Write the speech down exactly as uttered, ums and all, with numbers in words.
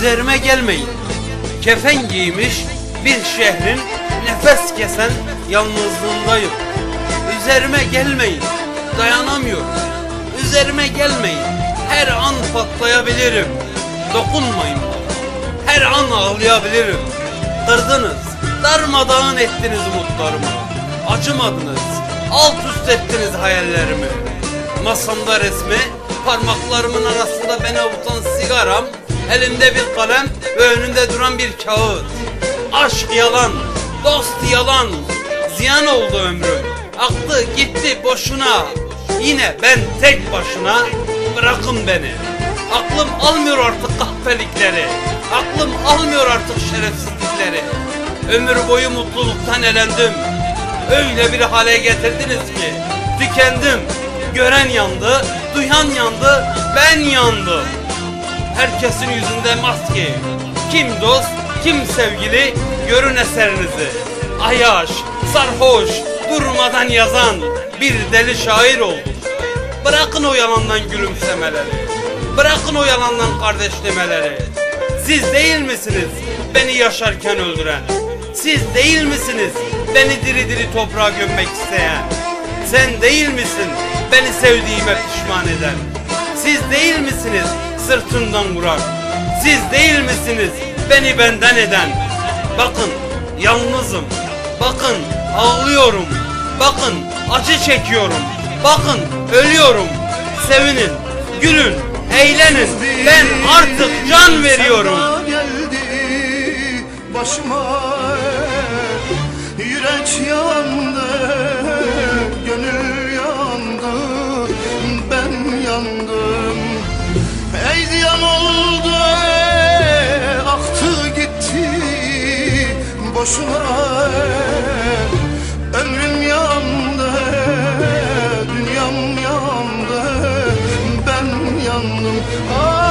Üzerime gelmeyin. Kefen giymiş bir şehrin nefes kesen yalnızlığındayım. Üzerime gelmeyin, dayanamıyorum. Üzerime gelmeyin, her an patlayabilirim. Dokunmayın bana, her an ağlayabilirim. Kırdınız, darmadağın ettiniz umutlarımı. Acımadınız, alt üst ettiniz hayallerimi. Masamda resmi, parmaklarımın arasında beni avutan sigaram, elimde bir kalem ve önünde duran bir kağıt. Aşk yalan, dost yalan, ziyan oldu ömrüm. Aktı gitti boşuna, yine ben tek başına. Bırakın beni, aklım almıyor artık kahpelikleri. Aklım almıyor artık şerefsizlikleri. Ömür boyu mutluluktan elendim. Öyle bir hale getirdiniz ki tükendim. Gören yandı, duyan yandı, ben yandım. Herkesin yüzünde maske. Kim dost, kim sevgili, görün eserinizi. Ayaş, sarhoş, durmadan yazan bir deli şair oldum. Bırakın o yalandan gülümsemeleri. Bırakın o yalandan kardeş demeleri. Siz değil misiniz beni yaşarken öldüren? Siz değil misiniz beni diri diri toprağa gömmek isteyen? Sen değil misin beni sevdiğime pişman eden? Siz değil misiniz sırtından vuran? Siz değil misiniz beni benden eden? Bakın yalnızım, bakın ağlıyorum, bakın acı çekiyorum, bakın ölüyorum. Sevinin, gülün, eğlenin, ben artık can veriyorum. Geldi başıma, yürek yandı, gönül yandı, ben yandım. Ey ziyan oldu, aktı gitti boşuna. Ömrüm yandı, dünyam yandı, ben yandım.